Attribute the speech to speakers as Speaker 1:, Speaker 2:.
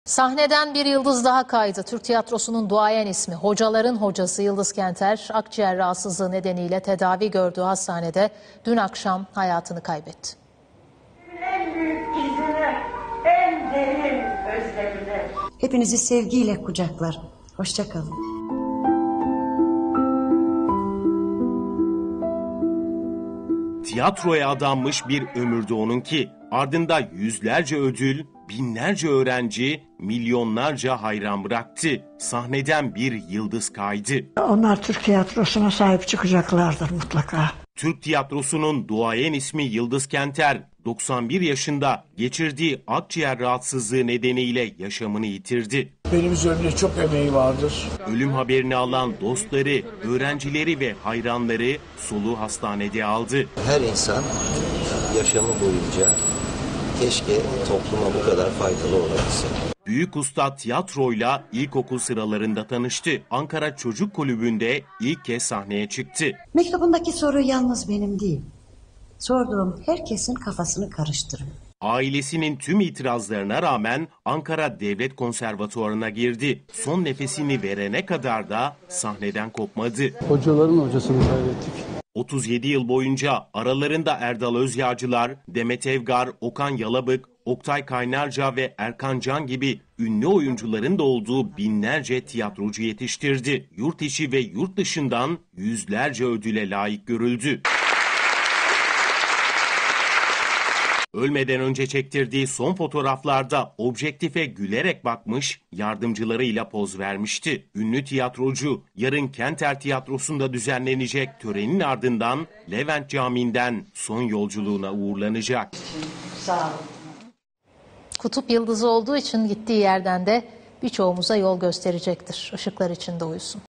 Speaker 1: Sahneden bir yıldız daha kaydı. Türk tiyatrosunun duayen ismi, hocaların hocası Yıldız Kenter, akciğer rahatsızlığı nedeniyle tedavi gördüğü hastanede dün akşam hayatını kaybetti.
Speaker 2: En büyük izini, en derin özlemini.
Speaker 3: Hepinizi sevgiyle kucaklar. Hoşça kalın.
Speaker 4: Tiyatroya adanmış bir ömürdü onunki. Ardında yüzlerce ödül, binlerce öğrenci, milyonlarca hayran bıraktı. Sahneden bir yıldız kaydı.
Speaker 5: Onlar Türk tiyatrosuna sahip çıkacaklardır mutlaka.
Speaker 4: Türk tiyatrosunun duayen ismi Yıldız Kenter, 91 yaşında geçirdiği akciğer rahatsızlığı nedeniyle yaşamını yitirdi.
Speaker 6: Benim üzerimde çok emeği vardır.
Speaker 4: Ölüm haberini alan dostları, öğrencileri ve hayranları soluğu hastanede aldı.
Speaker 7: Her insan yaşamı boyunca keşke topluma bu kadar faydalı olabilse.
Speaker 4: Büyük usta tiyatroyla ilkokul sıralarında tanıştı. Ankara Çocuk Kulübü'nde ilk kez sahneye çıktı.
Speaker 3: Mektubundaki soru yalnız benim değil. Sorduğum herkesin kafasını karıştırın.
Speaker 4: Ailesinin tüm itirazlarına rağmen Ankara Devlet Konservatuvarı'na girdi. Son nefesini verene kadar da sahneden kopmadı.
Speaker 6: Hocaların hocasını kaybettik.
Speaker 4: 37 yıl boyunca aralarında Erdal Özyağcılar, Demet Evgar, Okan Yalabık, Oktay Kaynarca ve Erkan Can gibi ünlü oyuncuların da olduğu binlerce tiyatrocu yetiştirdi. Yurt içi ve yurt dışından yüzlerce ödüle layık görüldü. Ölmeden önce çektirdiği son fotoğraflarda objektife gülerek bakmış, yardımcılarıyla poz vermişti. Ünlü tiyatrocu yarın Kenter Tiyatrosu'nda düzenlenecek törenin ardından Levent Camii'nden son yolculuğuna uğurlanacak.
Speaker 3: Sağ olun.
Speaker 1: Kutup yıldızı olduğu için gittiği yerden de birçoğumuza yol gösterecektir. Işıklar içinde uyusun.